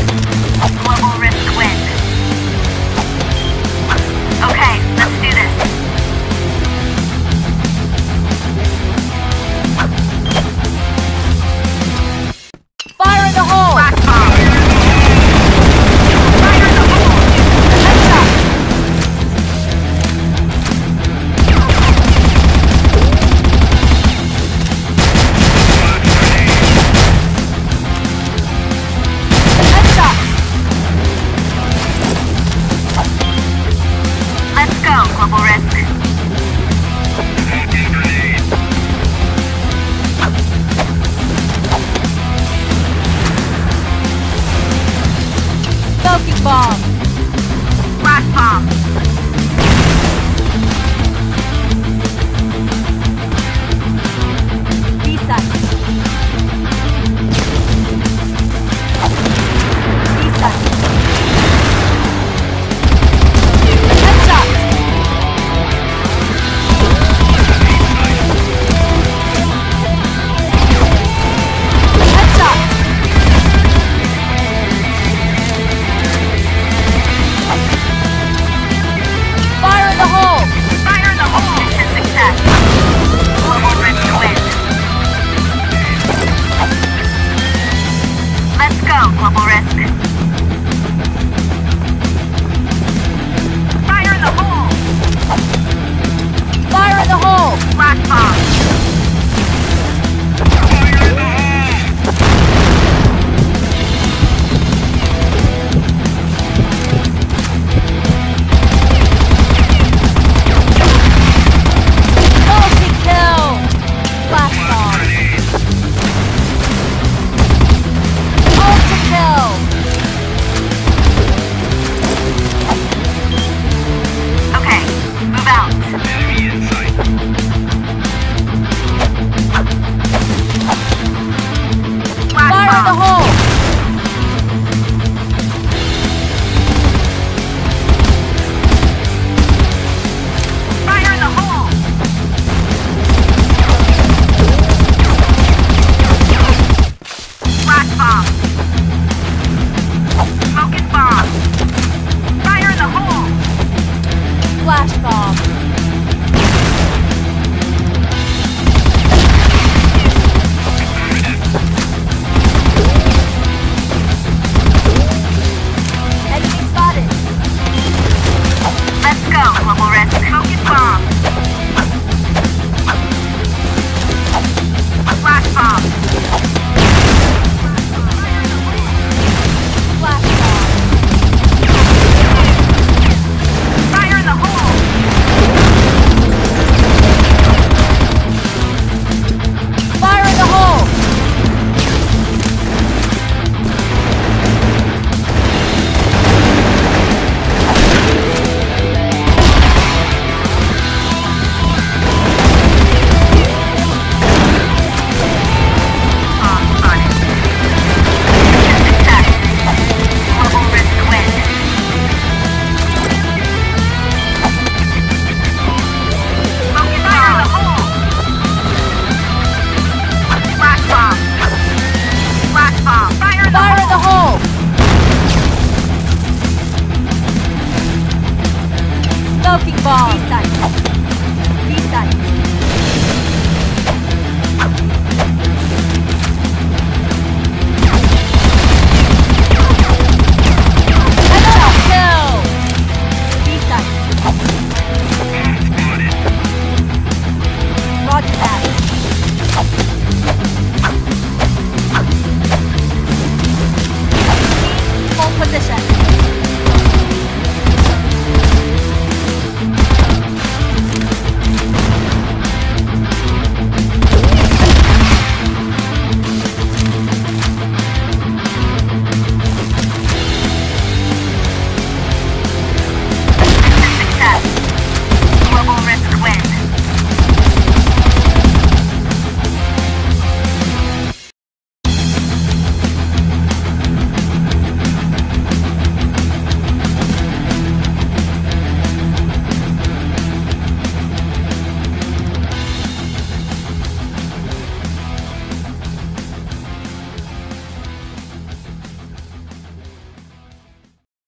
Global risk win. Okay, let's do this. Fire in the hole! Flash bomb. Fire in the hole. Headshot! Headshot! Let's go, global risk. Smoking bomb! Flash bomb. B-side. B-side. Headshot! Headshot! Fire in the hole! Fire in the hole. Mission success. Global risk win. Let's go, global risk. Fire in the hole. Fire in the hole! Flash bomb. Multi-kill! Flash bomb! Ultra-kill! Okay, move out. Flash Fire in the bomb. hole! Fire in the hole. Flash bomb. Smoking bomb. Fire in the hole. Flash bomb! Enemy spotted! Let's go, global risk. Smoking bomb. Flash bomb. Flash bomb! Fire in the hole. Fire in the hole! Bomb spotted. Mission success. Global risk win. Smoking fire in the hole. Flash bomb. Flash bomb. Fire in the Fire in the hole. hole! Smoking bomb! B-side! B-side! Headshot kill! B-side! Roger that! Hold position!